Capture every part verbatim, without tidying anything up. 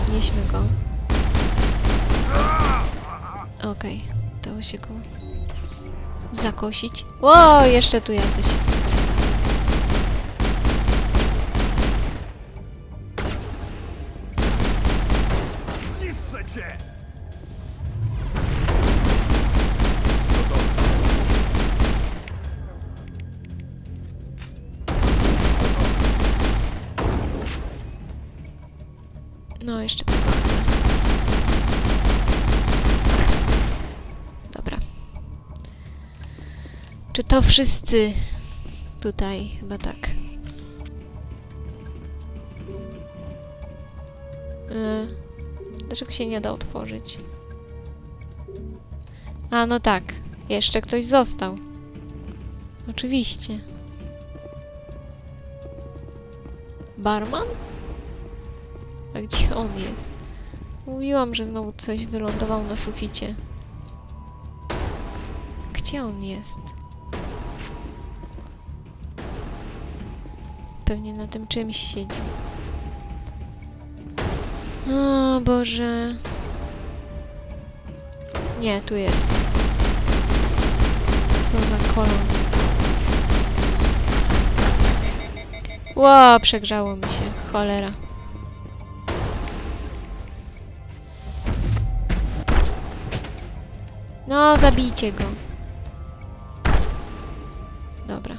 Podnieśmy go. Okej, okay. Udało się go zakosić. Ło, jeszcze tu jacyś. Zniszczę cię! No, jeszcze tego chcę. Dobra. Czy to wszyscy tutaj? Chyba tak. Yy, dlaczego się nie da otworzyć? A, no tak. Jeszcze ktoś został. Oczywiście. Barman? A gdzie on jest? Mówiłam, że znowu coś wylądował na suficie. Gdzie on jest? Pewnie na tym czymś siedzi. O Boże. Nie, tu jest. Co za kolon. Ło, przegrzało mi się. Cholera. No, zabijcie go. Dobra.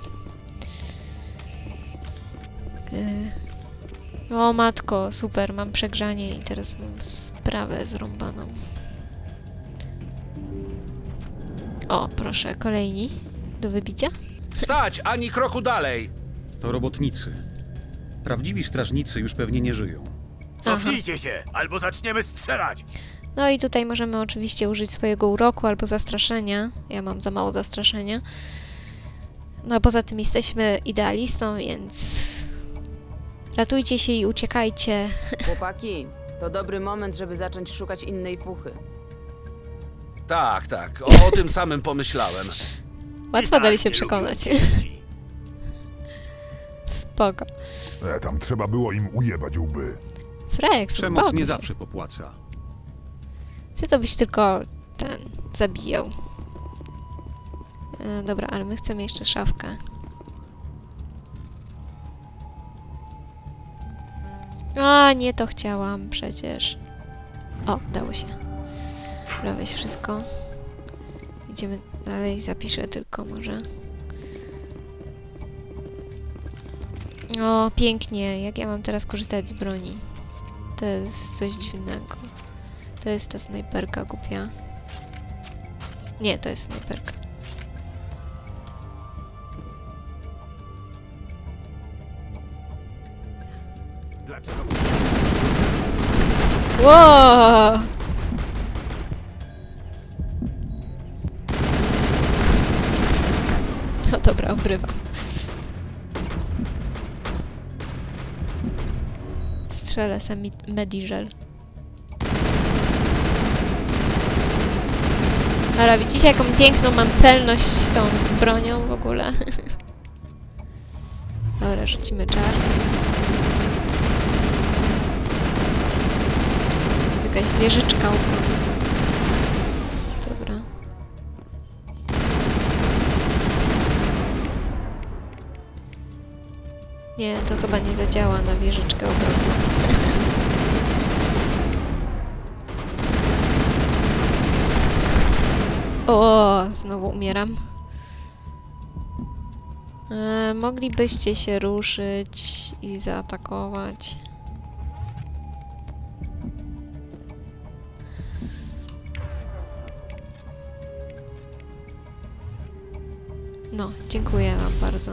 Yy. O matko, super, mam przegrzanie i teraz mam sprawę zrąbaną. O, proszę, kolejni do wybicia. Stać, ani kroku dalej! To robotnicy. Prawdziwi strażnicy już pewnie nie żyją. Cofnijcie się, albo zaczniemy strzelać! No i tutaj możemy oczywiście użyć swojego uroku albo zastraszenia. Ja mam za mało zastraszenia. No poza tym jesteśmy idealistą, więc ratujcie się i uciekajcie. Chłopaki, to dobry moment, żeby zacząć szukać innej fuchy. Tak, tak, o, o tym samym pomyślałem. Łatwo I dali tak się nie przekonać. lubią pieści. Spoko. E, tam trzeba było im ujebać łby. Frex, Przemoc spoko nie się. zawsze popłaca. Ty to byś tylko ten zabijał. E, dobra, ale my chcemy jeszcze szafkę. A, nie to chciałam przecież. O, dało się. Dobra, weź wszystko. Idziemy dalej, zapiszę tylko może. O, pięknie. Jak ja mam teraz korzystać z broni? To jest coś dziwnego. To jest ta snajperka głupia. Nie, to jest snajperka. Dlaczego? Wow! No dobra, obrywam. Strzelę sami mediżel. Ale widzicie, jaką piękną mam celność tą bronią w ogóle. Dobra, rzucimy czar. Jakaś wieżyczka upadła. Dobra. Nie, to chyba nie zadziała na wieżyczkę obronną. O, znowu umieram. E, moglibyście się ruszyć i zaatakować. No, dziękuję wam bardzo.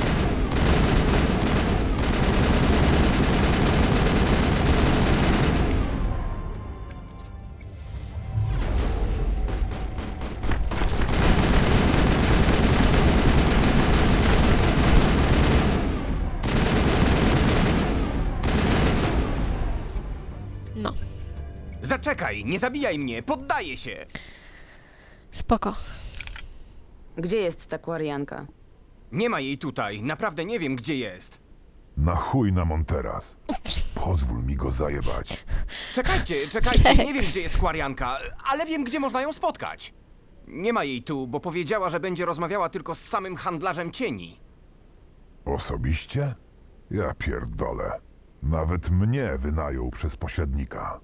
No, Zaczekaj, nie zabijaj mnie, poddaję się! spoko. Gdzie jest ta kwarianka? Nie ma jej tutaj, naprawdę nie wiem, gdzie jest. Na chuj nam on teraz. Pozwól mi go zajebać. Czekajcie, czekajcie, nie wiem, gdzie jest Kwarianka, ale wiem, gdzie można ją spotkać. Nie ma jej tu, bo powiedziała, że będzie rozmawiała tylko z samym handlarzem cieni. Osobiście? Ja pierdolę. Nawet mnie wynajął przez pośrednika.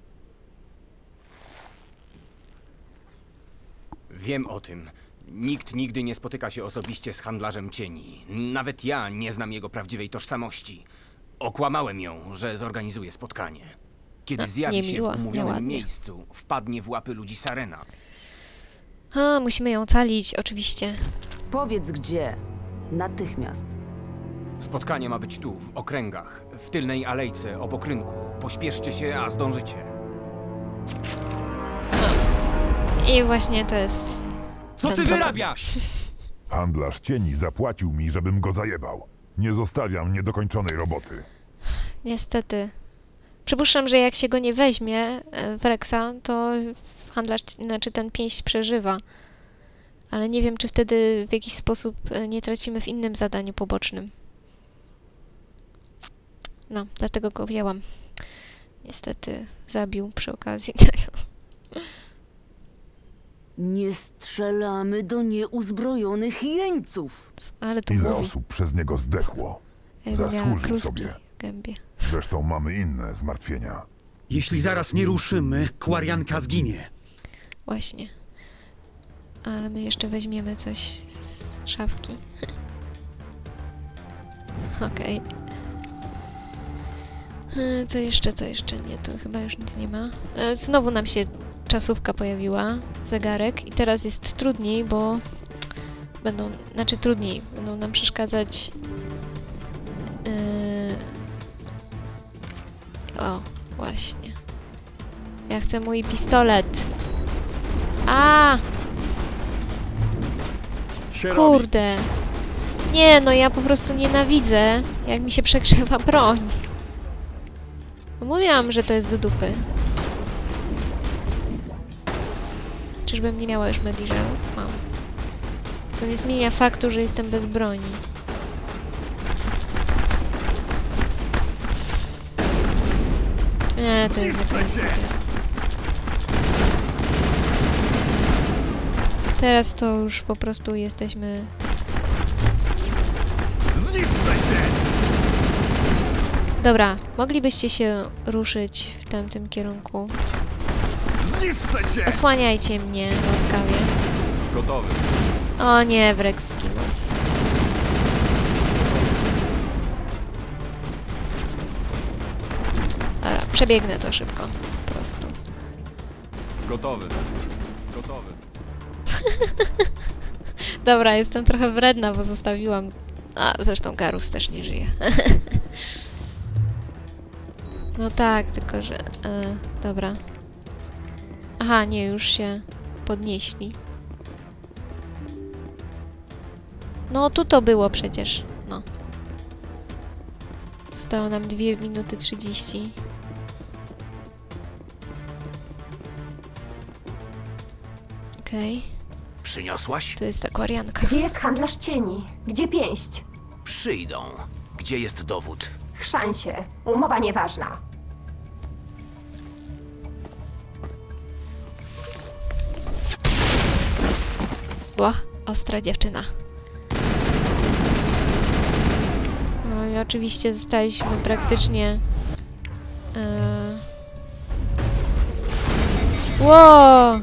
Wiem o tym. Nikt nigdy nie spotyka się osobiście z handlarzem cieni. Nawet ja nie znam jego prawdziwej tożsamości. Okłamałem ją, że zorganizuje spotkanie. Kiedy zjawi się niemiło, w umówionym nieładnie. miejscu, wpadnie w łapy ludzi Sarena. A, musimy ją ocalić, oczywiście. Powiedz gdzie. Natychmiast. Spotkanie ma być tu, w okręgach, w tylnej alejce, obok rynku. Pośpieszcie się, a zdążycie. I właśnie to jest... Co ten ty problem. wyrabiasz? Handlarz cieni zapłacił mi, żebym go zajebał. Nie zostawiam niedokończonej roboty. Niestety. Przypuszczam, że jak się go nie weźmie e, w Rexa, to handlarz, znaczy ten pięść przeżywa. Ale nie wiem, czy wtedy w jakiś sposób e, nie tracimy w innym zadaniu pobocznym. No, dlatego go wzięłam. Niestety zabił przy okazji tego. Nie strzelamy do nieuzbrojonych jeńców. Ale to Ile mówi. osób przez niego zdechło? Jakby miała zasłużył kruski sobie. w gębie. Zresztą mamy inne zmartwienia. Jeśli zaraz nie ruszymy, Kwarianka zginie. Właśnie. Ale my jeszcze weźmiemy coś z szafki. Okej. E, Co jeszcze, co jeszcze? Nie, tu chyba już nic nie ma. E, Znowu nam się czasówka pojawiła, zegarek i teraz jest trudniej, bo będą, znaczy trudniej, będą nam przeszkadzać yy... o, właśnie. Ja chcę mój pistolet. A! Kurde. Nie, no ja po prostu nienawidzę, jak mi się przegrzewa broń. Mówiłam, że to jest do dupy. Czyżbym nie miała już mediżelu? Mam. Co nie zmienia faktu, że jestem bez broni. Nie, to jest za głupie. Teraz to już po prostu jesteśmy... Zniszczę się! Dobra, moglibyście się ruszyć w tamtym kierunku. Zniszczę cię! Osłaniajcie mnie łaskawie. Gotowy. O nie, Wrex zginął. Dobra, przebiegnę to szybko. Po prostu. Gotowy. Gotowy. Dobra, jestem trochę wredna, bo zostawiłam... A, zresztą Garus też nie żyje. No tak, tylko że... E, dobra. Aha, nie, już się podnieśli. No, tu to było przecież. No. Zostało nam dwie minuty trzydzieści. Okej. Przyniosłaś? To jest akwarianka. Gdzie jest handlarz cieni? Gdzie pięść? Przyjdą. Gdzie jest dowód? Chrzan się. Umowa nieważna. Była ostra dziewczyna. No i oczywiście zostaliśmy praktycznie... Yy... Ło!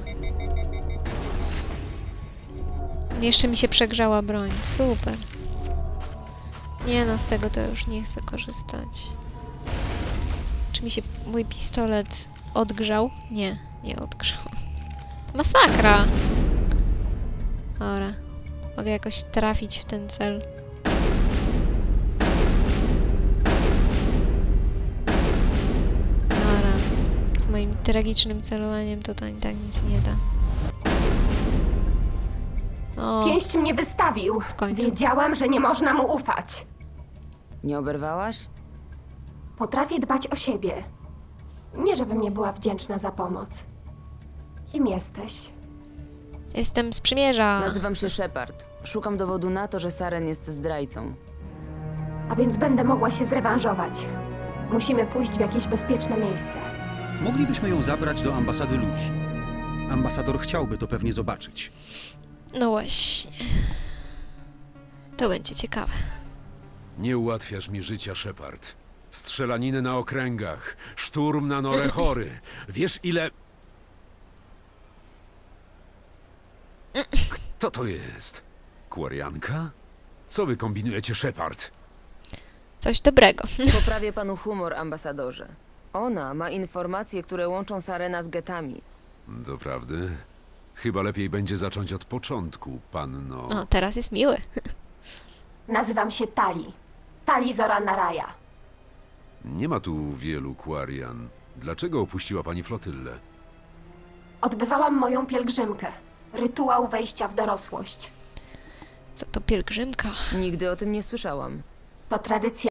Jeszcze mi się przegrzała broń. Super. Nie no, z tego to już nie chcę korzystać. Czy mi się mój pistolet odgrzał? Nie, nie odgrzał. Masakra! Dobra. Mogę jakoś trafić w ten cel. Dobra. Z moim tragicznym celowaniem to to i tak nic nie da. O, Pięść mnie wystawił. końcu. Wiedziałam, że nie można mu ufać. Nie oberwałaś? Potrafię dbać o siebie. Nie, żebym nie była wdzięczna za pomoc. Kim jesteś? jestem z przymierza. Nazywam się Shepard. Szukam dowodu na to, że Saren jest zdrajcą. A więc będę mogła się zrewanżować. Musimy pójść w jakieś bezpieczne miejsce. Moglibyśmy ją zabrać do ambasady ludzi. Ambasador chciałby to pewnie zobaczyć. No właśnie. To będzie ciekawe. Nie ułatwiasz mi życia, Shepard. Strzelaniny na okręgach, szturm na Norechory. Wiesz ile... Kto to jest? Kwarianka? Co wy kombinujecie, Shepard? Coś dobrego. Poprawię panu humor, ambasadorze. Ona ma informacje, które łączą Sarena z getami. Doprawdy? Chyba lepiej będzie zacząć od początku, panno... O, teraz jest miły. Nazywam się Tali. Tali Zora Naraya. Nie ma tu wielu Quarian. Dlaczego opuściła pani flotyllę? Odbywałam moją pielgrzymkę. Rytuał wejścia w dorosłość. Co to pielgrzymka? Nigdy o tym nie słyszałam. To tradycja